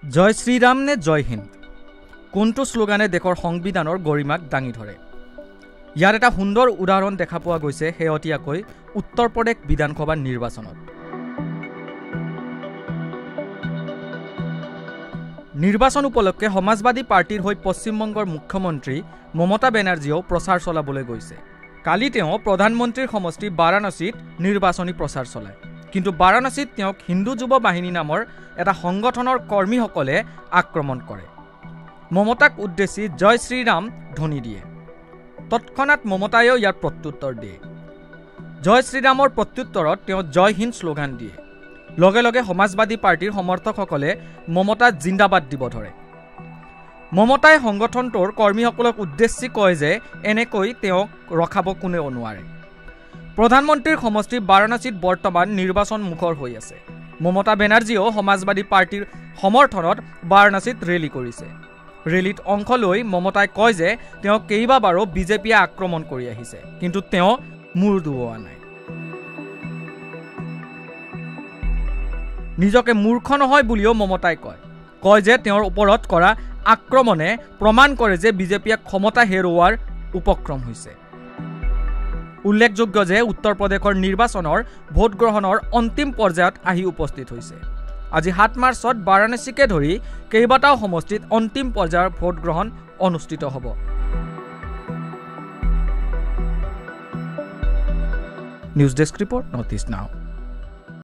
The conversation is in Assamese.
জয় শ্ৰীৰাম নে জয় হিন্দ কোনটো শ্লোগানে দেশৰ সংবিধানৰ গৰিমাক দাঙি ধৰে। ইয়াৰ এটা সুন্দৰ উদাহৰণ দেখা পোৱা গৈছে শেহতীয়াকৈ উত্তৰ প্ৰদেশ বিধানসভা নিৰ্বাচনত। নিৰ্বাচন উপলক্ষে সমাজবাদী পাৰ্টিৰ হৈ পশ্চিমবংগৰ মুখ্যমন্ত্ৰী মমতা বেনাৰ্জীয়েও প্ৰচাৰ চলাবলৈ গৈছে। কালি তেওঁ প্ৰধানমন্ত্ৰীৰ সমষ্টি বাৰাণসীত নিৰ্বাচনী প্ৰচাৰ চলায়। কিন্তু বাৰাণসীত তেওঁক হিন্দু যুৱ বাহিনী নামৰ এটা সংগঠনৰ কৰ্মীসকলে আক্ৰমণ কৰে। মমতাক উদ্দেশ্যি জয় শ্ৰীৰাম ধ্বনি দিয়ে। তৎক্ষণাৎ মমতায়ো ইয়াৰ প্ৰত্যুত্তৰ দিয়ে। জয় শ্ৰীৰামৰ প্ৰত্যুত্তৰত তেওঁ জয় হিন্দ শ্লোগান দিয়ে। লগে লগে সমাজবাদী পাৰ্টিৰ সমৰ্থকসকলে মমতাক জিন্দাবাদ দিব ধৰে। মমতাই সংগঠনটোৰ কৰ্মীসকলক উদ্দেশ্যি কয় যে এনেকৈ তেওঁক ৰখাব কোনেও নোৱাৰে। প্ৰধানমন্ত্ৰীৰ সমষ্টি বাৰাণসীত বৰ্তমান নিৰ্বাচন মুখৰ হৈ আছে। মমতা বেনাৰ্জীয়েও সমাজবাদী পাৰ্টিৰ সমৰ্থনত বাৰাণসীত ৰেলী কৰিছে। ৰেলীত অংশ লৈ মমতাই কয় যে তেওঁ কেইবাবাৰো বিজেপিয়ে আক্ৰমণ কৰি আহিছে, কিন্তু তেওঁ মূৰ দোবোৱা নাই। নিজকে মূৰ্খ নহয় বুলিও মমতাই কয় যে তেওঁৰ ওপৰত কৰা আক্ৰমণে প্ৰমাণ কৰে যে বিজেপিয়ে ক্ষমতা হেৰুওৱাৰ উপক্ৰম হৈছে। উল্লেখযোগ্য যে উত্তৰ প্ৰদেশৰ নিৰ্বাচনৰ ভোটগ্ৰহণৰ অন্তিম পৰ্যায়ত আহি উপস্থিত হৈছে। আজি 7 মাৰ্চত বাৰাণসীকে ধৰি কেইবাটাও সমষ্টিত অন্তিম পৰ্যায়ৰ ভোটগ্ৰহণ অনুষ্ঠিত হ'ব। News desk report north east নাও।